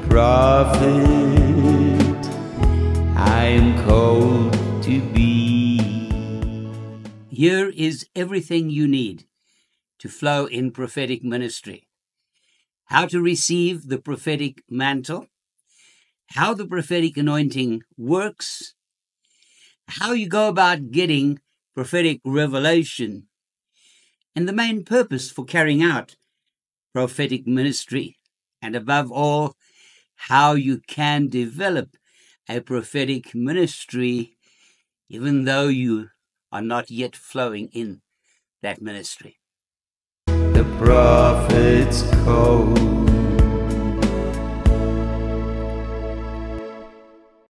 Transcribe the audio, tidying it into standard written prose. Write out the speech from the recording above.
prophet I am called to be. Here is everything you need to flow in prophetic ministry. How to receive the prophetic mantle, how the prophetic anointing works, how you go about getting prophetic revelation, and the main purpose for carrying out prophetic ministry, and above all, how you can develop a prophetic ministry even though you are not yet flowing in that ministry. The prophet's code